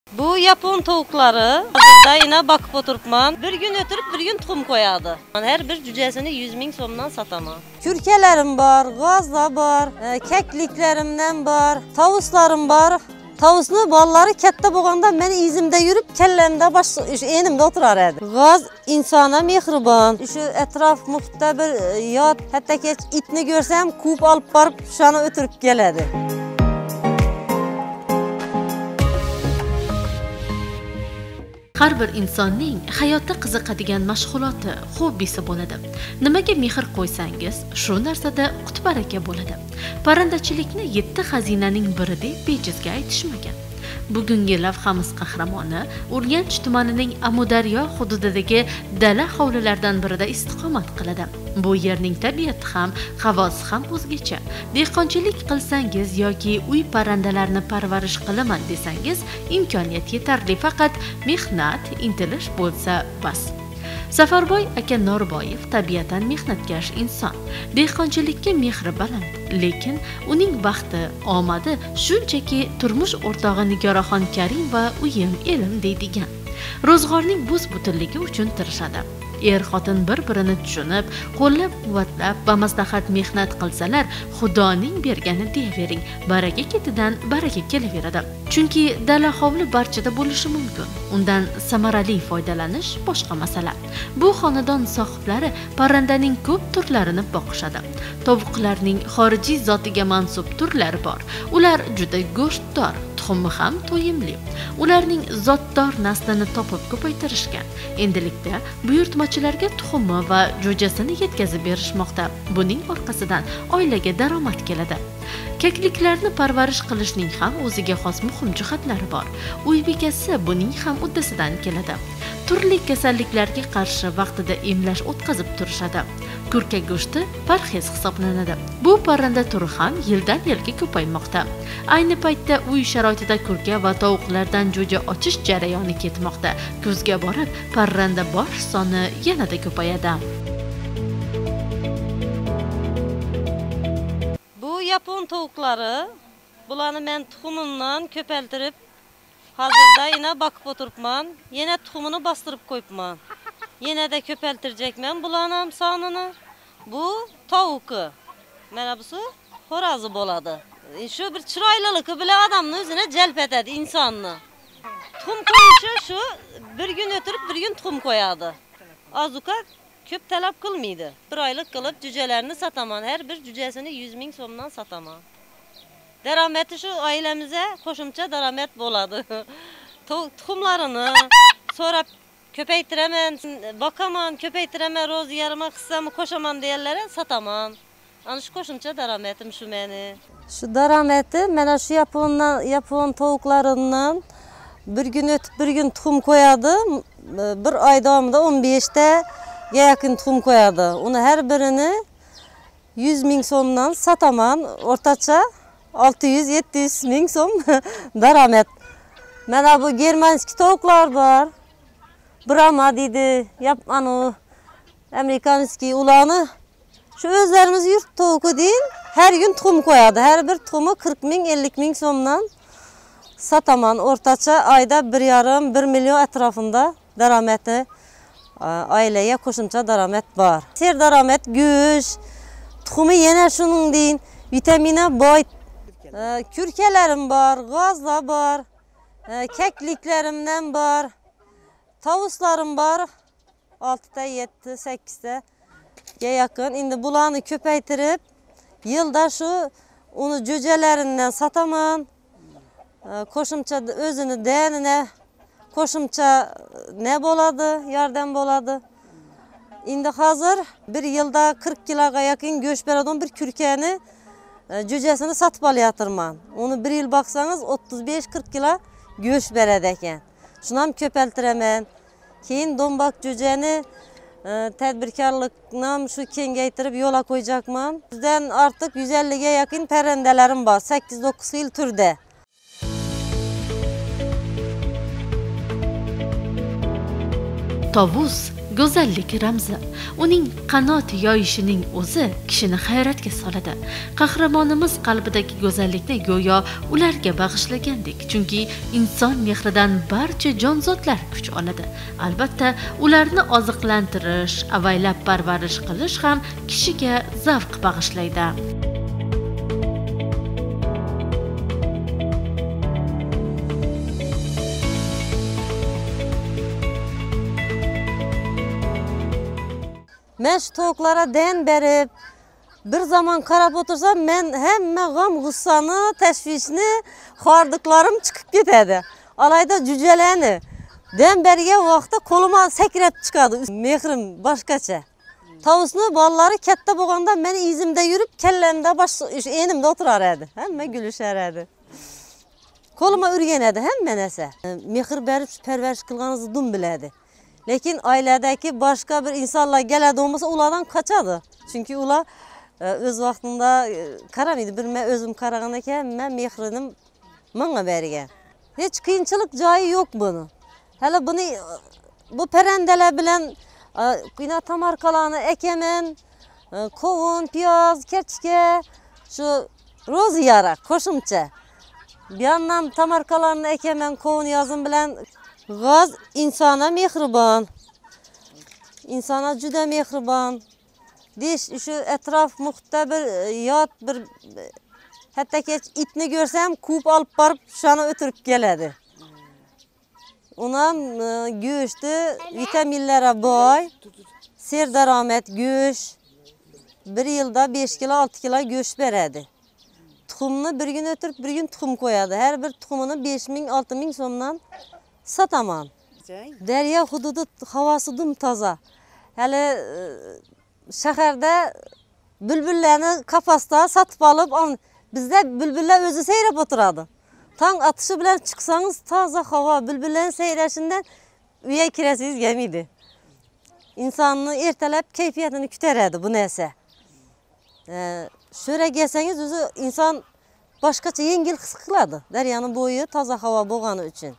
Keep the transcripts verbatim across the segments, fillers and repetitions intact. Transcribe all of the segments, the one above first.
Bu Yapon tavukları. Hazırda yine bakıp oturupman. Bir gün ötürüp bir gün tuxum koyadı. Her bir cücesini yüz min somdan satama. Kürkelerim var, gazla var, kekliklerimden var, tavuslarım var. Tavuslu balları katta bo'lganda men izimde yürüp kellemde baş enimde oturar edi. Gaz insana mehribon. Şu etraf muhitda bir yot, hatta keç itni görsem kup alıp barıp şana ötürüp geledi. Har bir insonning hayotda qiziqadigan mashg'uloti, hobbisi bo'ladi. Nimaga mehr qo'ysangiz, shu narsada qut-baraka bo'ladi. Parrandachilikni yetti xazinaning biri deb bejizga aytishmagan. Bugungi lavhamiz qahramoni Urganch tumanining Amudaryo hududidagi dala hovlilaridan birida istiqomat qiladi. Bu yerning tabiati ham, havosi ham o'zgacha. Dehqonchilik qilsangiz yoki uy parrandalarini parvarish qilaman desangiz, imkoniyat yetarli, faqat mehnat, intilish bo'lsa bas. Safarboy aka Norboyev tabiatan mehnatkash inson. Dehqonchilikka mehri baland, lekin uning baxti, omadi shunchaki turmush o'rtog'i Nigoraxon Karim va uyim elim deydigan. Ro'zg'orning bus-butunligi uchun tirishadi. Er xotin bir-birini tushunib, qo'llab-quvvatlab va maslahat mehnat qilsalar, Xudoning bergani deyavering, baraka ketidan baraka kelaveradi. Chunki dala hovli barchada bo'lishi mumkin. Undan samarali foydalanish boshqa masala. Bu xonadon sohiblari parrandaning ko'p turlarini boqishadi. Tovuqlarning xorijiy zotiga mansub turlari bor. Ular juda go'shtdor, tuxumi ham to'yimli. Ularning zotdor naslini topib ko'paytirishgan. Endilikda buyurtmachilarga tuxumi va jo'jasini yetkazib berishmoqda. Buning orqasidan oilaga daromad keladi. Kekliklarni parvarish qilishning ham o'ziga xos muhim jihatlari bor. Uy bekasi buning ham uddasidan keladi. Turli kasalliklarga qarshi vaqtida emlash o'tkazib turishadi. Kurka go'shti parhez hisoblanadi. Bu parranda turi ham yildan yilga ko'paymoqda. Ayni paytda uy sharoitida kurka va tovuqlardan jo'ja ochish jarayoni ketmoqda. Kuzga borib, parranda bosh soni yanada ko'payadi. Bu Yapon tavukları, bularni men tuxumundan köpeltirip, hazırda yine bakıp oturupman, yine tuxumunu bastırıp koyupman. Yine de köpeltirecekmen bulanam sanını. Bu tavuku. Mana busu xo'rozi bo'ladi. Şu bir chiroyliligi bile adamın özüne celp etedi insanını. Tuxum koyuşu şu bir gün ötürüp bir gün tuxum koyadı. Azuka köp talep kılmaydı. Bir aylık kılıp cücelerini sataman. Her bir cücesini yüz min somdan sataman. Derameti şu ailemize koşumça deramet boladı. Tuxumlarını sonra köpeytiremen, bakaman, köpeytiremen, roz yarıma kıssamı koşaman deyerlere sataman. Anı şu koşumça derametim şu meni. Şu derameti, mena şu Yapon, Yapon tavuklarından bir gün ötüp bir gün tuxum koyadı. Bir ay davamında on beşte yakın tuxum koyadı. Onu her birini yüz min somdan sataman. Ortaça altı yüz yedi yüz min som deramet. Mena bu Germanski tavuklar var. Brahma dedi, yapman o Amerikanski ulanı. Şu özlerimiz yurt tavuğu değil, her gün tuxum koyadı. Her bir tuxumu kırk min elli min somdan sataman. Ortaça ayda bir yarım bir milyon etrafında derameti aileye koşumça deramet var. Ser deramet güç, tuxumu yine şunun deyin, vitamine boy. Kürkelerim var, gazla var, kekliklerimden var. Tavuslarım var, altıda, yedi, sekizde yakın. Şimdi bulanı köpeytirip, yılda şu onu cücelerinden sataman, koşumça özünü değerine, koşumça ne boladı, yardım boladı. Şimdi hazır bir yılda kırk kiloga yakın göç beradon bir kürkeni cücesini satıp alayatırman. Onu bir yıl baksanız otuz beş kırk kilo göç beredeken. Şunam köpeltiremen. Keyin dombak cüceni e, tedbirkarlıkla şu kengeytirip yola koyacakman. Bizden artık yüz elliye yakın perendelerim var. sekiz dokuz yıl türde. Tovus go'zallik ramzi. Uning qanot yoyishining o'zi kishini hayratga soladi. Qahramonimiz qalbidagi go'zallikni go'yo ularga bag'ishlagandek, chunki inson mehridan barcha jonzotlar kuch oladi. Albatta, ularni oziqlantirish, avaylab parvarish qilish ham kishiga zavq bag'ishlaydi. Men şu tavuklara den berip, bir zaman qarab otursam, men hemme gam gussani, təşvişini, xardıklarım çıkıp ketedi. Alayda cüceleni. Den bergen vaqtda koluma sekrep çıkadı. Mehrim başkaça. Tavusunu balları katta bolganda men izimde yürüp, kellemde baş enimde oturar edi. Hemme gülüşer edi. Koluma ürgen edi, hemme nese. Mehir berip perveriş kılganızı dum biledi. Lekin ailedeki başka bir insanla geledi olmasa ulardan kaçadı. Çünkü ular öz vaxtında karamıydı. Bir mən özüm qarağan eken, mən mehrinim bana bergen. Hiç kıyınçılık cayı yok bunu. Hele bunu bu perendeler bilen yine tamarkalarını ekemen, kovun, piyaz, kerçike, şu roz yarak, koşumça. Bir yandan tamarkalarını ekemen, kovun yazın bilen gaz insana mehriban. İnsana cüda mehriban. Diş şu etraf muhte bir yat bir hatta geç itni görsem kup alıp barıp şana ötürüp geledi. Ona göğüştü, vitaminlere boy, serdaramet göğüş. Bir yılda beş kilo altı kilo göğüş beredi. Tuxumunu bir gün ötürüp bir gün tuxum koyadı. Her bir tuxumunu beş min altı min somdan sataman. Derya hududu havası dum taza. Hele şehirde bülbüllerini kafasta satıp alıp bizde bülbüller özü seyrep oturadı. Tan atışı bilen çıksanız taza hava bülbüllerin seyreşinden üye kiresiz gemiydi. İnsanını ertelep keyfiyetini küteredi bu neyse. Ee, şöyle gelseniz özü insan başkaça yengil his kıladı. Deryanın boyu taza hava bolğanı için.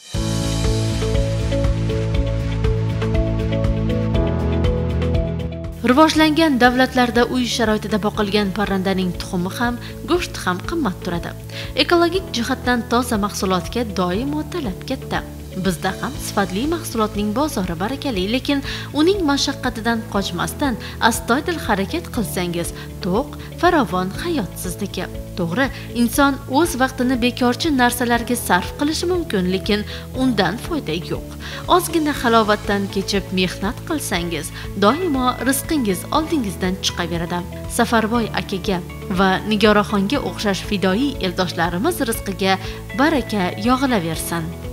Rivojlangan davlatlarda uy sharoitida boqilgan parrandaning tuxumi ham, go'shti ham qimmat turadi. Ekologik jihatdan toza mahsulotga doimo talab katta. Bizda ham sifatli mahsulotning bozori barakali, lekin uning mashaqqatidan qochmasdan astoydil harakat qilsangiz, to'q, farovon hayot sizniki. To'g'ri, inson o'z vaqtini bekorchi narsalarga sarf qilishi mumkin, lekin undan foyda yo'q. Ozgina halovatdan kechib mehnat qilsangiz, doimo rizqingiz oldingizdan chiqaveradi. Safarboy akaga va Nigoraxonga o'xshash fidoyi eldoshlarimiz rizqiga baraka yog'ilaversin.